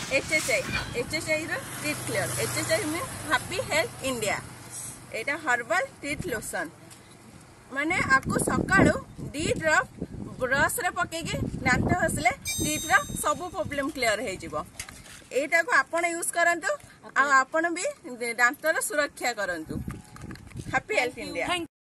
HHI row teeth clear HHI mean happy health India एटा herbal teeth lotion माने आपको सकाळू 2 drop brush रे पकेगी दांत हसले टीथ रो सब प्रॉब्लम क्लियर हे जिवो एटा को आपण यूज करंतु आ आपण भी दांत रो सुरक्षा करंतु हैप्पी हेल्थ इंडिया।